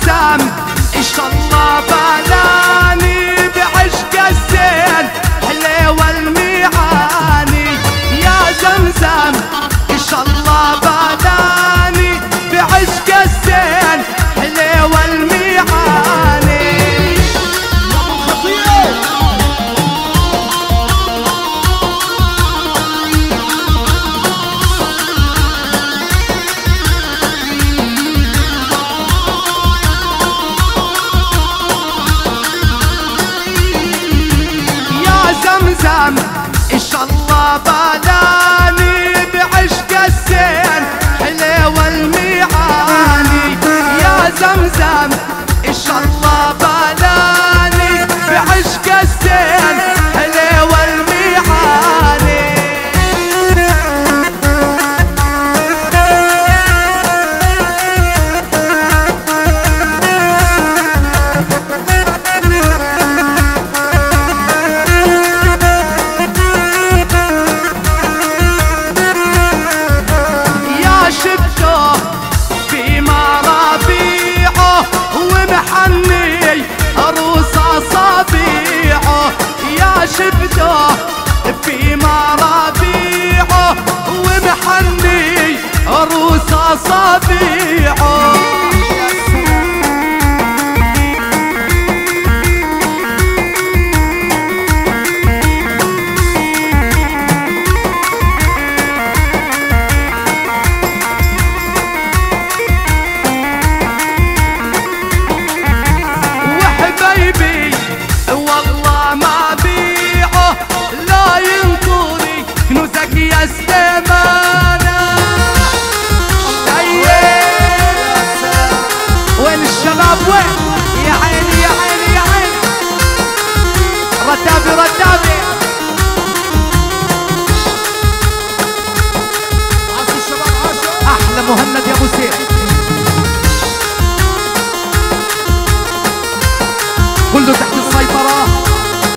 زمزم ان شاء الله بلاني بعشق الزين حليوة المعاني. يا زمزم ان شاء الله بلاني بعشق الزين حليوة المعاني. زمزم ان شاء الله بلاني بعشق الزين حليوة المعاني. يا زمزم ان شاء الله بلاني بعشق الزين حليوة المعاني. شفته في مرابيعه ومحني عروس اصابيعه.